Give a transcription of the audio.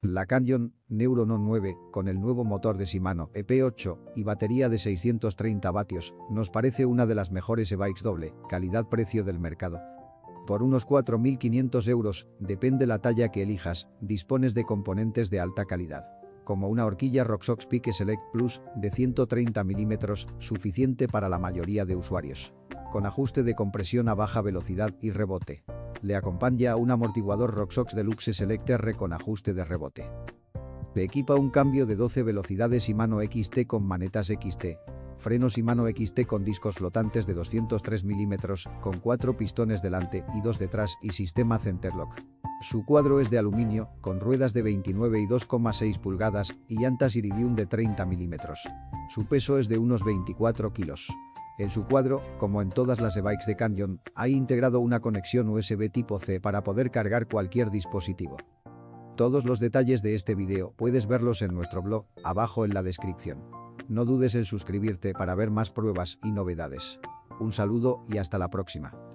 La Canyon Neuron 9, con el nuevo motor de Shimano EP8 y batería de 630 vatios, nos parece una de las mejores e-bikes doble calidad-precio del mercado. Por unos 4.500 euros, depende la talla que elijas, dispones de componentes de alta calidad, como una horquilla RockShox Peak Select Plus de 130 mm, suficiente para la mayoría de usuarios, con ajuste de compresión a baja velocidad y rebote. Le acompaña un amortiguador RockShox Deluxe Select R con ajuste de rebote. Le equipa un cambio de 12 velocidades Shimano XT con manetas XT, frenos Shimano XT con discos flotantes de 203 mm, con 4 pistones delante y 2 detrás y sistema Centerlock. Su cuadro es de aluminio, con ruedas de 29 y 2,6 pulgadas y llantas Iridium de 30 mm. Su peso es de unos 24 kilos. En su cuadro, como en todas las e-bikes de Canyon, hay integrado una conexión USB tipo C para poder cargar cualquier dispositivo. Todos los detalles de este video puedes verlos en nuestro blog, abajo en la descripción. No dudes en suscribirte para ver más pruebas y novedades. Un saludo y hasta la próxima.